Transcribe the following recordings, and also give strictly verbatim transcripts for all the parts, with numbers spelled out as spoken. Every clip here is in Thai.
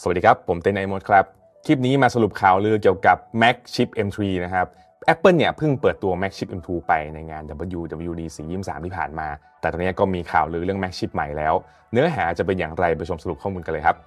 สวัสดีครับผมเต้นไอมดครับคลิปนี้มาสรุปข่าวลือเกี่ยวกับ Mac Chip เอ็ม ทรี นะครับ Apple เนี่ยเพิ่งเปิดตัว Mac Chip เอ็ม ทู ไปในงาน ดับเบิลยู ดับเบิลยู ดี สี่ ยี่สิบสามที่ผ่านมาแต่ตอนนี้ก็มีข่าวลือเรื่อง Mac Chip ใหม่แล้วเนื้อหาจะเป็นอย่างไรไปชมสรุปข้อมูลกันเลยครับ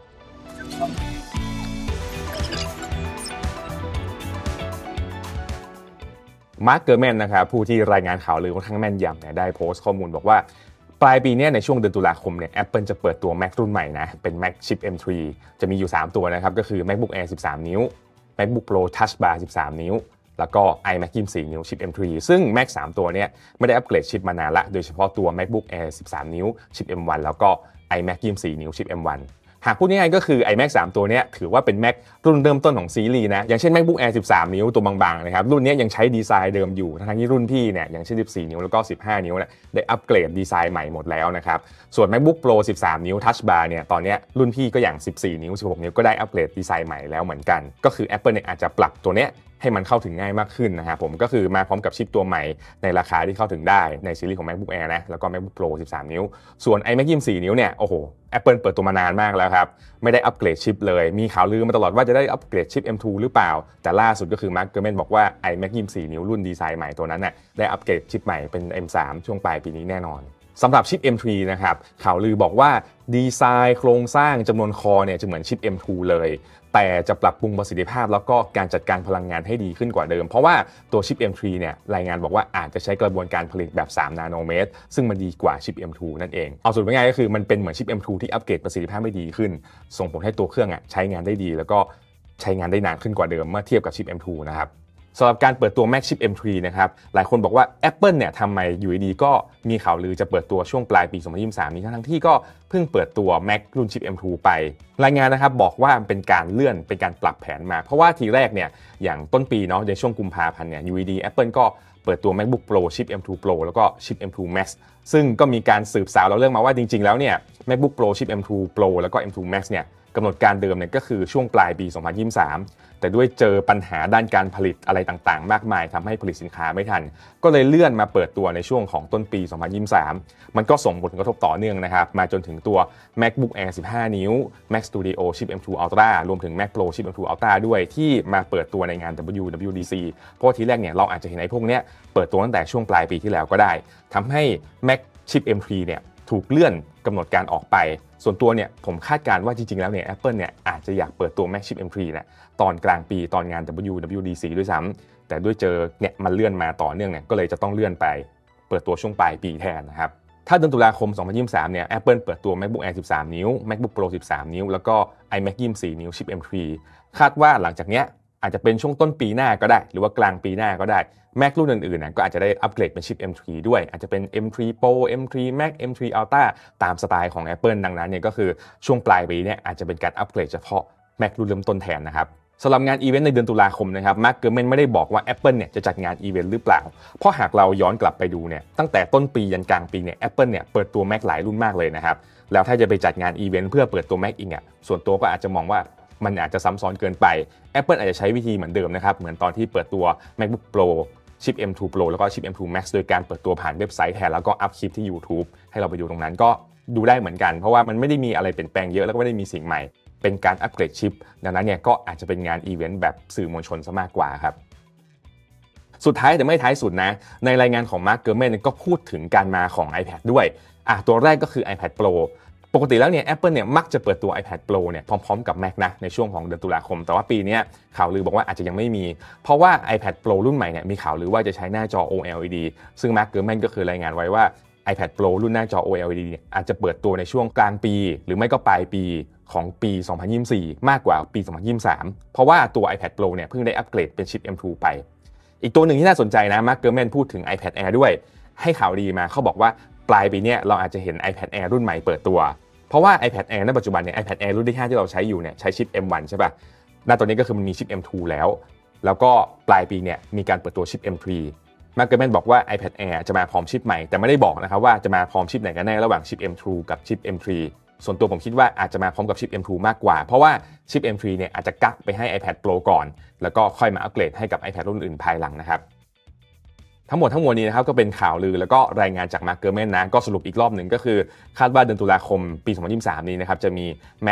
มาร์ค เกอร์แมนนะครับผู้ที่รายงานข่าวลือค่อนข้างแม่นยำเนี่ยได้โพสต์ข้อมูลบอกว่าปลายปีนี้ในช่วงเดือนตุลาคมเนี่ย Apple จะเปิดตัว Mac รุ่นใหม่นะเป็น Mac Chip เอ็ม ทรี จะมีอยู่สามตัวนะครับก็คือ MacBook Air สิบสาม นิ้ว MacBook Pro Touch Bar สิบสาม นิ้วแล้วก็ iMac ยี่สิบสี่ นิ้ว Chip เอ็ม ทรี ซึ่ง Mac สามตัวเนี่ยไม่ได้อัปเกรดชิปมานานละโดยเฉพาะตัว MacBook Air สิบสาม นิ้ว Chip เอ็ม วัน แล้วก็ iMac ยี่สิบสี่ นิ้ว Chip เอ็ม วันหากพูดง่ายๆก็คือ iMac สามตัวนี้ถือว่าเป็น Mac รุ่นเริ่มต้นของซีรีส์นะอย่างเช่น MacBook Air สิบสาม นิ้วตัวบางๆนะครับรุ่นนี้ยังใช้ดีไซน์เดิมอยู่ทั้งที่รุ่นพี่เนี่ยอย่างเช่นสิบสี่ นิ้วแล้วก็สิบห้า นิ้วเนี่ยได้อัปเกรดดีไซน์ใหม่หมดแล้วนะครับส่วน MacBook Pro สิบสาม นิ้ว Touch Bar เนี่ยตอนนี้รุ่นพี่ก็อย่างสิบสี่ นิ้วสิบหก นิ้วก็ได้อัปเกรดดีไซน์ใหม่แล้วเหมือนกันก็คือ Apple เนี่ยอาจจะปรับตัวเนี้ยให้มันเข้าถึงง่ายมากขึ้นนะครับผมก็คือมาพร้อมกับชิปตัวใหม่ในราคาที่เข้าถึงได้ในซีรีส์ของ MacBook Air นะแล้วก็ MacBook Pro สิบสาม นิ้วส่วน iMac ยี่สิบสี่ นิ้วเนี่ยโอ้โห Apple เปิดตัวมานานมากแล้วครับไม่ได้อัปเกรดชิปเลยมีข่าวลือมาตลอดว่าจะได้อัปเกรดชิป เอ็ม ทู หรือเปล่าแต่ล่าสุดก็คือ Mark Gurman บอกว่า iMac ยี่สิบสี่ นิ้วรุ่นดีไซน์ใหม่ตัวนั้นน่ะได้อัปเกรดชิปใหม่เป็น เอ็ม ทรี ช่วงปลายปีนี้แน่นอนสำหรับชิป เอ็ม ทรี นะครับข่าวลือบอกว่าดีไซน์โครงสร้างจำนวนคอเนี่ยจะเหมือนชิป เอ็ม ทู เลยแต่จะปรับปรุงประสิทธิภาพแล้วก็การจัดการพลังงานให้ดีขึ้นกว่าเดิมเพราะว่าตัวชิป เอ็ม ทรี เนี่ยรายงานบอกว่าอาจจะใช้กระบวนการผลิตแบบสามนาโนเมตรซึ่งมันดีกว่าชิป เอ็ม ทู นั่นเองเอาสรุปง่ายๆก็คือมันเป็นเหมือนชิป เอ็ม ทู ที่อัปเกรดประสิทธิภาพไม่ดีขึ้นส่งผลให้ตัวเครื่องอ่ะใช้งานได้ดีแล้วก็ใช้งานได้นานขึ้นกว่าเดิมเมื่อเทียบกับชิป เอ็ม ทู นะครับสำหรับการเปิดตัว Mac Chip เอ็ม ทรี นะครับหลายคนบอกว่า Apple เนี่ยทำไมอยู่ดีๆก็มีข่าวลือจะเปิดตัวช่วงปลายปีสองพันยี่สิบสามนี้ทั้งที่ก็เพิ่งเปิดตัว Mac รุ่น Chip เอ็ม ทู ไปรายงานนะครับบอกว่าเป็นการเลื่อนเป็นการปรับแผนมาเพราะว่าทีแรกเนี่ยอย่างต้นปีเนาะในช่วงกุมภาพันธ์เนี่ยอยู่ดีๆ Apple ก็เปิดตัว MacBook Pro Chip เอ็ม ทู Pro แล้วก็ Chip เอ็ม ทู Max ซึ่งก็มีการสืบสาวเราเรื่องมาว่าจริงๆแล้วเนี่ย MacBook Pro Chip เอ็ม ทู Pro แล้วก็ เอ็ม ทู Max เนี่ยกำหนดการเดิมเนี่ยก็คือช่วงปลายปีสองพันยี่สิบสามแต่ด้วยเจอปัญหาด้านการผลิตอะไรต่างๆมากมายทำให้ผลิตสินค้าไม่ทันก็เลยเลื่อนมาเปิดตัวในช่วงของต้นปีสองพันยี่สิบสามมันก็ส่งผลกระทบต่อเนื่องนะครับมาจนถึงตัว MacBook Air สิบห้า นิ้ว Mac Studio Chip เอ็ม ทู Ultra รวมถึง Mac Pro Chip เอ็ม ทู Ultra ด้วยที่มาเปิดตัวในงาน ดับเบิลยู ดับเบิลยู ดี ซี เพราะทีแรกเนี่ยเราอาจจะเห็นไอ้พวกเนี้ยเปิดตัวตั้งแต่ช่วงปลายปีที่แล้วก็ได้ทำให้ Mac Chip เอ็ม ทรี เนี่ยถูกเลื่อนกำหนดการออกไปส่วนตัวเนี่ยผมคาดการณ์ว่าจริงๆแล้วเนี่ย Apple เนี่ยอาจจะอยากเปิดตัว Mac Chip เอ็ม ทรี เนี่ยตอนกลางปีตอนงาน ดับเบิลยู ดับเบิลยู ดี ซี ด้วยซ้ำแต่ด้วยเจอเนี่ยมันเลื่อนมาต่อเนื่องเนี่ยก็เลยจะต้องเลื่อนไปเปิดตัวช่วงปลายปีแทนนะครับถ้าเดือนตุลาคมสองพันยี่สิบสามเนี่ย Apple เปิดตัว MacBook Air สิบสาม นิ้ว MacBook Pro สิบสาม นิ้วแล้วก็ iMac ยี่สิบสี่ นิ้ว Chip เอ็ม ทรี คาดว่าหลังจากเนี้ยอาจจะเป็นช่วงต้นปีหน้าก็ได้หรือว่ากลางปีหน้าก็ได้ Mac รุ่นอื่นๆนะก็อาจจะได้อัปเกรดเป็นชิป เอ็ม ทรี ด้วยอาจจะเป็น เอ็ม ทรี Pro เอ็ม ทรี Max เอ็ม ทรี Ultra ตามสไตล์ของ Apple ดังนั้นเนี่ยก็คือช่วงปลายปีเนี่ยอาจจะเป็นการอัปเกรดเฉพาะ Mac รุ่นเริ่มต้นแทนนะครับสำหรับงานอีเวนต์ในเดือนตุลาคมนะครับ Mark Gurman ไม่ได้บอกว่า Apple เนี่ยจะจัดงานอีเวนต์หรือเปล่าเพราะหากเราย้อนกลับไปดูเนี่ยตั้งแต่ต้นปียันกลางปีเนี่ย Apple เนี่ยเปิดตัว Mac หลายรุ่นมากเลยนะครับแล้วถ้าจะไปจัดงานอีเวนต์เพื่อเปิดตัว Mac อีกอ่ะส่วนตัวก็อาจจะมองว่ามันอาจจะซ้ำซ้อนเกินไป Apple อาจจะใช้วิธีเหมือนเดิมนะครับเหมือนตอนที่เปิดตัว MacBook Pro Chip เอ็ม ทู Pro แล้วก็ Chip เอ็ม ทู Max โดยการเปิดตัวผ่านเว็บไซต์แทนแล้วก็อัพคลิปที่ YouTube ให้เราไปดูตรงนั้นก็ดูได้เหมือนกันเพราะว่ามันไม่ได้มีอะไรเปลี่ยนแปลงเยอะแล้วก็ไม่ได้มีสิ่งใหม่เป็นการอัปเกรดชิปดังนั้นเนี่ยก็อาจจะเป็นงานอีเวนต์แบบสื่อมวลชนซะมากกว่าครับสุดท้ายแต่ไม่ท้ายสุดนะในรายงานของ Mark Gurman ก็พูดถึงการมาของ iPad ด้วยอ่ะตัวแรกก็คือ iPad Proปกติแล้วเนี่ย Apple เนี่ยมักจะเปิดตัว iPad Pro เนี่ยพร้อมๆกับ Mac นะในช่วงของเดือนตุลาคมแต่ว่าปีนี้ข่าวลือบอกว่าอาจจะยังไม่มีเพราะว่า iPad Pro รุ่นใหม่เนี่ยมีข่าวลือว่าจะใช้หน้าจอ โอ แอล อี ดี ซึ่ง Mark Gurman ก็คือรายงานไว้ว่า iPad Pro รุ่นหน้าจอ โอ แอล อี ดี เนี่ยอาจจะเปิดตัวในช่วงกลางปีหรือไม่ก็ปลายปีของปีสองพันยี่สิบสี่มากกว่าปีสองพันยี่สิบสามเพราะว่าตัว iPad Pro เนี่ยเพิ่งได้อัปเกรดเป็นชิป เอ็ม ทู ไปอีกตัวหนึ่งที่น่าสนใจนะ Mark Gurman พูดถึง iPad Air ด้วยให้ข่าวดีมาเขาบอกว่าปลายปีนี้เราอาจจะเห็น iPad Air รุ่นใหม่เปิดตัวเพราะว่า iPad Air ในปัจจุบันเนี่ย iPad Air รุ่นที่ห้าที่เราใช้อยู่เนี่ยใช้ชิป เอ็ม วัน ใช่ป่ะณตอนนี้ก็คือมันมีชิป เอ็ม ทู แล้วแล้วก็ปลายปีเนี่ยมีการเปิดตัวชิป เอ็ม ทรี Mark Gurman บอกว่า iPad Air จะมาพร้อมชิปใหม่แต่ไม่ได้บอกนะครับว่าจะมาพร้อมชิปไหนกันแน่ระหว่างชิป เอ็ม ทู กับชิป เอ็ม ทรี ส่วนตัวผมคิดว่าอาจจะมาพร้อมกับชิป เอ็ม ทู มากกว่าเพราะว่าชิป เอ็ม ทรี เนี่ยอาจจะกักไปให้ iPad Pro ก่อนแล้วก็ค่อยมาอัปเกรดให้กับ iPad รุ่นอื่นภายหลังนะครับทั้งหมดทั้งมวลนี้นะครับก็เป็นข่าวลือแล้วก็รายงานจาก Mark Gurman นะก็สรุปอีกรอบหนึ่งก็คือคาดว่าเดือนตุลาคมปีสองพันยี่สิบสามนี้นะครับจะมี Mac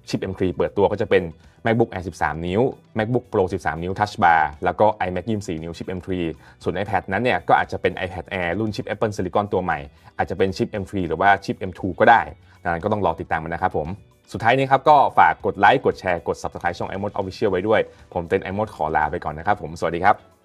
ชิป เอ็ม ทรี เปิดตัวก็จะเป็น MacBook Air สิบสาม นิ้ว MacBook Pro สิบสาม นิ้ว Touch Bar แล้วก็ iMac ยี่สิบสี่ นิ้วชิป เอ็ม ทรี ส่วน iPad นั้นเนี่ยก็อาจจะเป็น iPad Air รุ่นชิป Apple Silicon ตัวใหม่อาจจะเป็นชิป เอ็ม ทรี หรือว่าชิป เอ็ม ทู ก็ได้ดังนั้นก็ต้องรอติดตามมันนะครับผมสุดท้ายนี้ครับก็ฝากกดไลค์กดแชร์กด Subscribe ช่อง iMode Official ไว้ด้วยผมเต้น iMode ขอลาไปก่อนนะครับผมสวัสดีครับ